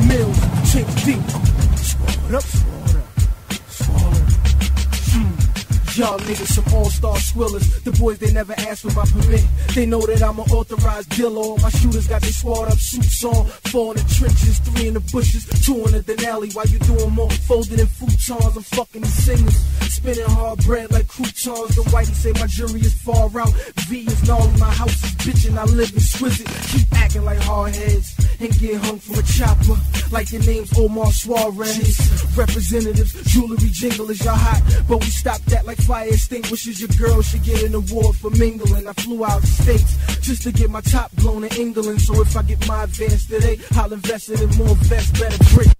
Mills, Chink deep. What up? Y'all niggas some all-star swillers. The boys, they never ask for my permit. They know that I'm an authorized dealer. All my shooters got their sword up suits on. 4 in the trenches, 3 in the bushes, 2 in the Denali. While you doing more folded in futons, I'm fucking these singers. Spinning hard bread like croutons. The whitey say my jury is far out. V is gnarly, my house is bitchin', I live exquisite. Keep acting like hard heads and get hung from a chopper. Like your name's Omar Suarez. Representatives, jewelry jinglers, y'all hot. But we stop that like fire extinguishers. Your girl should get an award for mingling. I flew out the States just to get my top blown in England. So if I get my advance today, I'll invest it in more vests, better brick.